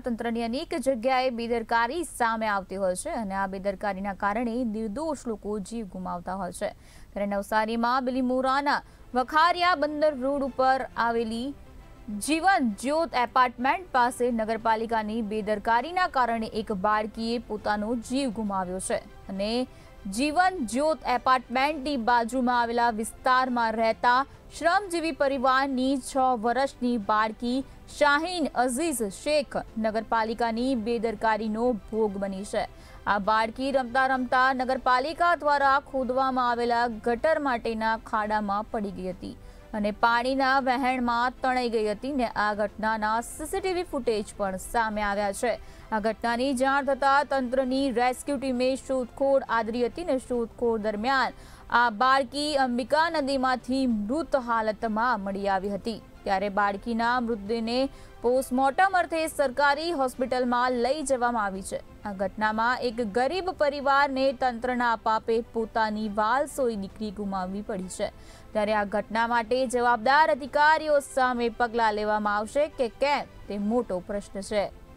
તંત્રની અનેક જગ્યાએ બેદરકારી સામે આવતી હોય છે અને આ બેદરકારીના કારણે નિર્દોષ લોકો જીવ ગુમાવતા હોય છે। ત્યારે નવસારીમાં બિલીમોરાના વખારિયા બંદર રોડ ઉપર આવેલી જીવન જ્યોત એપાર્ટમેન્ટ પાસે નગરપાલિકાની બેદરકારીના કારણે એક બાળકીએ પોતાનો જીવ ગુમાવ્યો છે અને જીવન જ્યોત એપાર્ટમેન્ટની બાજુમાં આવેલા વિસ્તારમાં રહેતા શ્રમજીવી પરિવારની 6 વર્ષની બાળકી શાહીન અઝીઝ શેખ નગરપાલિકાની બેદરકારીનો ભોગ બની છે। આ બાળકી રમતા રમતા નગરપાલિકા દ્વારા ખોદવામાં આવેલા ગટર માટેના ખાડામાં પડી ગઈ હતી અને પાણીના વહેણમાં તણાઈ ગઈ હતી ને આ ઘટનાના સીસીટીવી ફૂટેજ પણ સામે આવ્યા છે। આ ઘટનાની જાણ થતાં તંત્રની રેસ્ક્યુ ટીમે શોધખોળ આદરી હતી ને શોધખોળ દરમિયાન આ બાળકી અંબિકા નદીમાંથી મૃત હાલતમાં મળી આવી હતી। ત્યારે બાળકીના મૃતદેહને પોસ્ટમોર્ટમ અર્થે સરકારી હોસ્પિટલમાં લઈ જવામાં આવી છે। આ ઘટનામાં એક ગરીબ પરિવારને તંત્રના પાપે પોતાની વાલસોઈ દીકરી ગુમાવવી પડી છે। ત્યારે આ ઘટના માટે જવાબદાર અધિકારીઓ સામે પગલાં લેવામાં આવશે કે કેમ તે મોટો પ્રશ્ન છે।